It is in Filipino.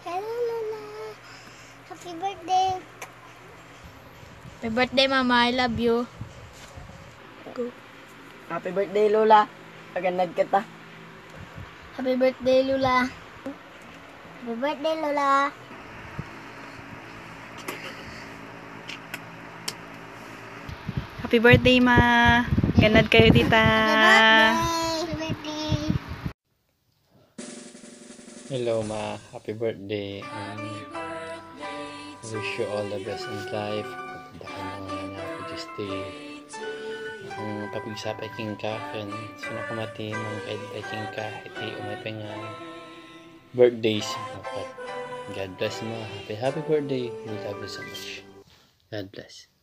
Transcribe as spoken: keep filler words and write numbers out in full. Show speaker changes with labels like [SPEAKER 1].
[SPEAKER 1] Hello, Lola. Happy birthday.
[SPEAKER 2] Happy birthday, Mama. I love you. Go.
[SPEAKER 3] Happy birthday, Lola. Pagandad kita.
[SPEAKER 1] Happy birthday, Lola. Happy birthday, Lola.
[SPEAKER 4] Happy birthday, Ma. Ganad kayo, tita.
[SPEAKER 1] Happy birthday.
[SPEAKER 5] Hello, Ma. Happy birthday. Um, wish you all the best in life. Pagdakan mo nga na pag-stay. Ang kapag-sapay king ka, kan sino kumati ng kahit king ka, iti umay nga birthdays. God bless mo. Happy, happy birthday. We love you so much. God bless.